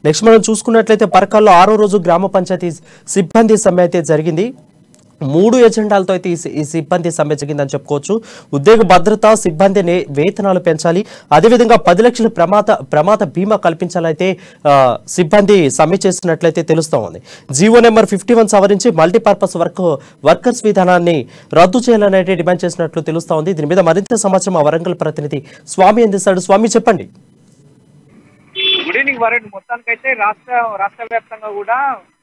Next మనం చూసుకున్నట్లయితే పరకాల్లో 6వ రోజు గ్రామ పంచాయతీ సిబ్బంది సమ్మె అయితే జరిగింది. 3 ఎజెండాలతో అయితే ఈ సిబ్బంది సమ్మె జరిగిందని చెప్పుకోవచ్చు. ఉద్యోగ భద్రత, సిబ్బంది వేతనాలు పెంచాలి, అదేవిధంగా 10 లక్షల ప్రమాద బీమా కల్పించాలైతే సిబ్బంది సమ్మె చేస్తున్నట్లయితే తెలుస్తూ ఉంది. జీవో నెంబర్ 51 సవరించి మల్టీపర్పస్ వర్కర్స్ విధానాన్ని రద్దు చేయాలని డిమాండ్ చేసినట్లు తెలుస్తూ ఉంది. దీని మీద మరింత సమాచారం మా వరంగల్ ప్రతినిధి స్వామి అందిస్తాడు. స్వామి, చెప్పండి. Good evening Varun. మొత్తానికైతే రాష్ట్ర వ్యాప్తంగా కూడా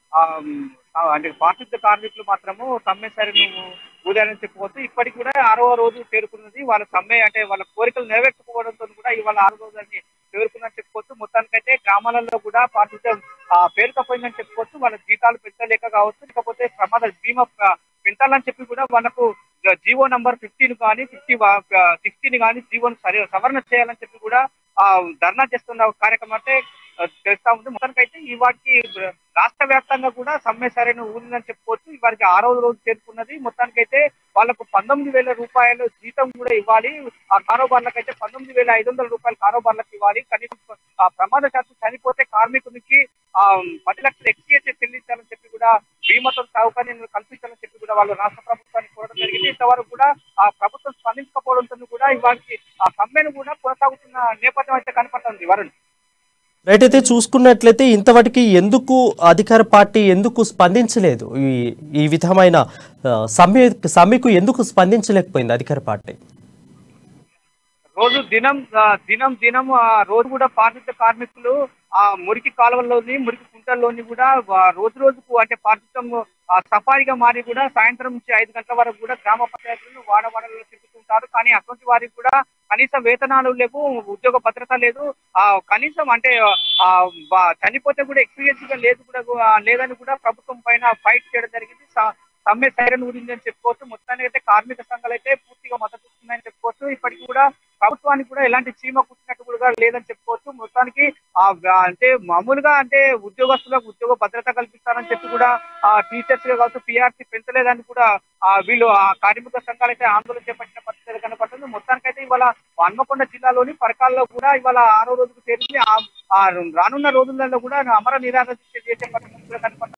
అంటే పారిశుద్ధ కార్మికులు మాత్రము సమ్మె సరిను ఊదారని చెప్పుకోవచ్చు. ఇప్పటికి కూడా 6వ రోజు చేరుకున్నది. వాళ్ళ సమ్మె అంటే వాళ్ళ కోరికలు నెరవేర్చుకోవడంతో కూడా ఇవాళ 6వ రోజు చేరుకుందని చెప్పుకోవచ్చు. మొత్తానికైతే గ్రామాలలో కూడా పారిశుద్ధం పేరుకపోయిందని చెప్పుకోవచ్చు. వాళ్ళ జీతాలు పెంచలేక కావచ్చు, లేకపోతే ప్రమాద బీమా పెంచాలని చెప్పి కూడా వాళ్ళకు జీవో నంబర్ 15 కానీ 16 కానీ జీవోను సవరణ చేయాలని చెప్పి కూడా ధర్నా చేస్తున్న కార్యక్రమం అంటే చేస్తా ఉంది. మొత్తానికైతే ఈ వాటికి రాష్ట్ర వ్యాప్తంగా కూడా సమ్మె సరైన ఊరిందని చెప్పుకోవచ్చు. వారికి 6వ రోజు చేరుకున్నది. మొత్తానికైతే వాళ్ళకు 19,000 రూపాయలు జీతం కూడా ఇవ్వాలి. ఆ కారోబార్లకు అయితే 19,500 రూపాయలు కారోబార్లకు ఇవ్వాలి. కనీసం ప్రమాదశాత్తు చనిపోతే కార్మికునికి 10 లక్షల ఎక్స్‌గ్రేషియా చెల్లించాలని చెప్పి కూడా బీమాతో సౌకర్యం కల్పించాలని చెప్పి కూడా వాళ్ళు రాష్ట్ర ప్రభుత్వాన్ని కోరడం జరిగింది. ఇంతవరకు కూడా ఆ ప్రభుత్వం స్పందించకపోవడంతో కూడా ఇవాళకి ఆ సమ్మెను కూడా కొనసాగుతున్న నేపథ్యం అయితే కనపడుతుంది వరుణ్. రైట్, అయితే చూసుకున్నట్లయితే ఇంతవరకు ఎందుకు అధికార పార్టీ ఎందుకు స్పందించలేదు? ఈ విధమైన సమ్మెకు ఎందుకు స్పందించలేకపోయింది అధికార పార్టీ? రోజు దినం రోజు కూడా పారిశుద్ధ కార్మికులు ఆ మురికి కాలువల్లోని, మురికి కుంటల్లోని కూడా రోజుకు అంటే పారిశుద్ధం సఫారీగా మారి కూడా సాయంత్రం నుంచి 5 గంటల వరకు కూడా గ్రామ పంచాయతీలను వాడవాడలో తిరుగుతుంటారు. కానీ అటువంటి వారికి కూడా కనీస వేతనాలు లేవు, ఉద్యోగ భద్రత లేదు. కనీసం అంటే చనిపోతే కూడా ఎక్స్పీరియన్స్ గా లేదని కూడా ప్రభుత్వం పైన ఫైట్ చేయడం జరిగింది. సమ్మె సైరన్ ఊరిందని చెప్పుకోవచ్చు. మొత్తానికి అయితే కార్మిక సంఘాలు అయితే పూర్తిగా మద్దతు ఇస్తున్నాయని చెప్పుకోవచ్చు. ఇప్పటికి కూడా ప్రభుత్వానికి కూడా ఎలాంటి చీమ కుట్టినట్టు కూడా లేదని చెప్పుకోవచ్చు. మొత్తానికి అంటే మామూలుగా అంటే ఉద్యోగస్తులకు ఉద్యోగ భద్రత కల్పిస్తారని చెప్పి కూడా టీచర్స్ గా కావచ్చు పిఆర్సీ పెంచలేదని కూడా వీళ్ళు ఆ కార్మిక సంఘాలు అయితే ఆందోళన చేపట్టిన పరిస్థితి కనపడుతుంది. మొత్తానికైతే ఇవాళ హన్మకొండ జిల్లాలోని పరకాల్లో కూడా ఇవాళ 6వ రోజుకు చేరింది. రానున్న రోజులలో కూడా అమర నిరాహార దీక్ష చేసే పరిస్థితి కనపడుతుంది.